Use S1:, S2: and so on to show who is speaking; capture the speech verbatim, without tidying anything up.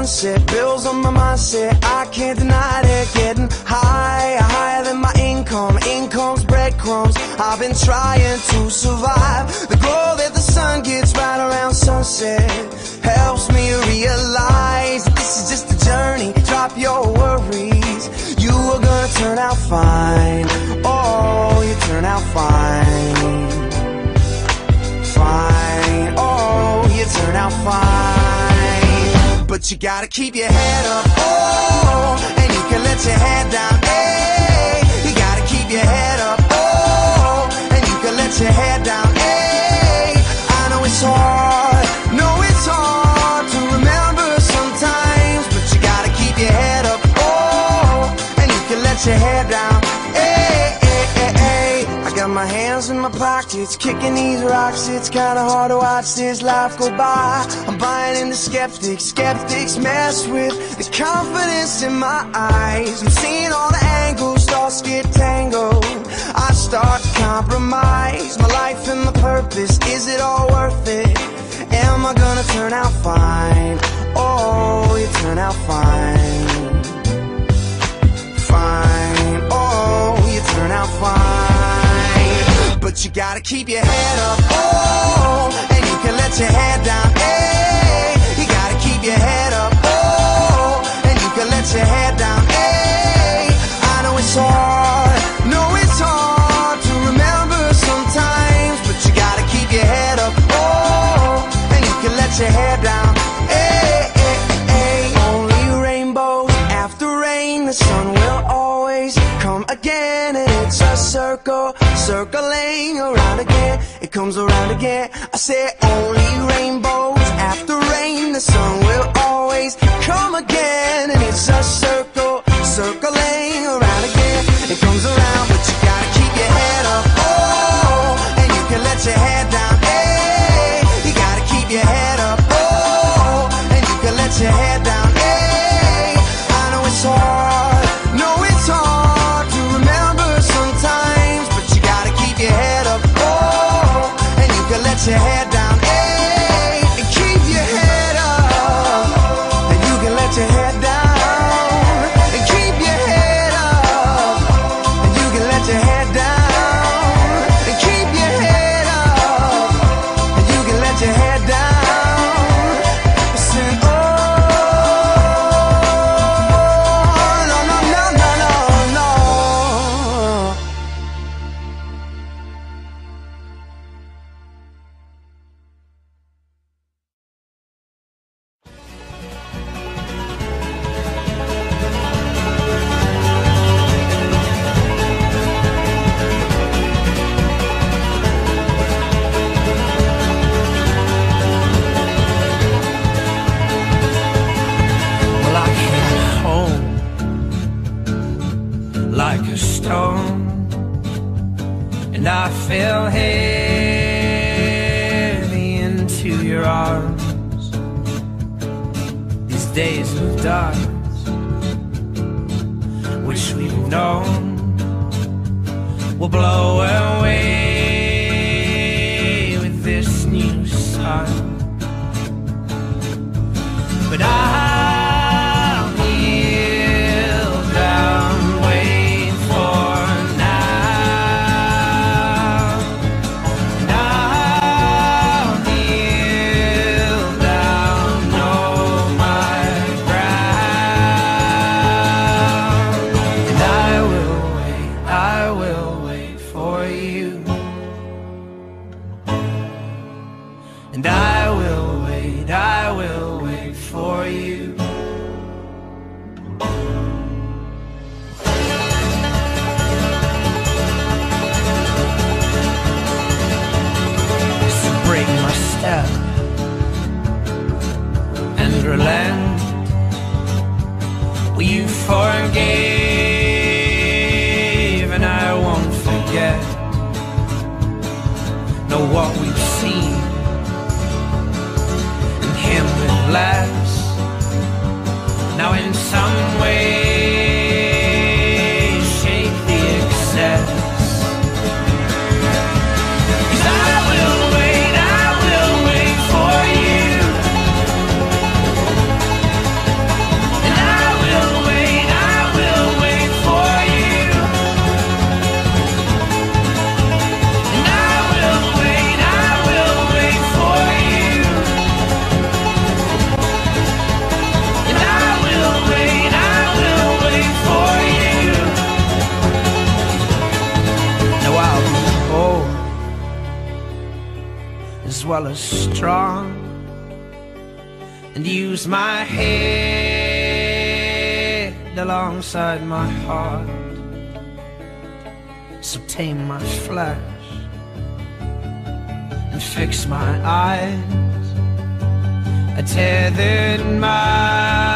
S1: sunset, bills on my mindset, I can't deny it. Getting higher, higher than my income, income's breadcrumbs. I've been trying to survive. The glow that the sun gets right around sunset helps me realize that this is just a journey. Drop your worries, you are gonna turn out fine. Oh, you turn out fine. Fine, oh, you turn out fine. But you gotta keep your head up, oh, and you can let your head down, hey. You gotta keep your head up, oh, and you can let your head down, hey. I know it's hard, know it's hard to remember sometimes, but you gotta keep your head up, oh, and you can let your head down, hey, hey, hey, hey. I got my hands in my pockets, kicking these rocks. It's kinda hard to watch this life go by. I'm buying into skeptics, skeptics mess with the confidence in my eyes. I'm seeing all the angles, thoughts get tangled. I start to compromise my life and my purpose. Is it all worth it? Am I gonna turn out fine? Oh, you turn out fine. Fine, oh, you turn out fine. But you gotta keep your head up, oh, and you can let your head down, hey. You gotta keep your head up, oh, and you can let your head down, hey. I know it's hard, know it's hard to remember sometimes, but you gotta keep your head up, oh, and you can let your head down, hey, hey, hey. Only rainbows after rain, the sun will always come again, and it's a circle, circling around again. It comes around again. I say only rainbows after rain, the sun will always come again, and it's a circle, circling around again. It comes around, but you gotta keep your head up, oh, and you can let your head down, hey. You gotta keep your head up, oh, and you can let your head down, hey. I know it's hard, know it's hard to remember sometimes, but you gotta keep your head up, oh, and you can let your head down, hey. And keep your head up, and you can let your head down, and keep your head up, and you can let your head down, and keep your head up, and you can let your head down. Listen, oh, no, no, no, no, no, no.
S2: Well, I came home like a stone, and I fell heavy into your arms. These days of dark, which we've known, will blow away with this new sun. But I'll kneel down, wait for now. And I'll kneel down, know my ground. And I will wait, I will wait for you. And I will wait, I will wait for you. So break my step and relent. Well, you forgave, and I won't forget. Know what we've seen, him with less. Now in some way, shake the excess. 'Cause I will wait, I will wait for you. swallow strong, and use my head alongside my heart. So tame my flesh and fix my eyes. I tethered my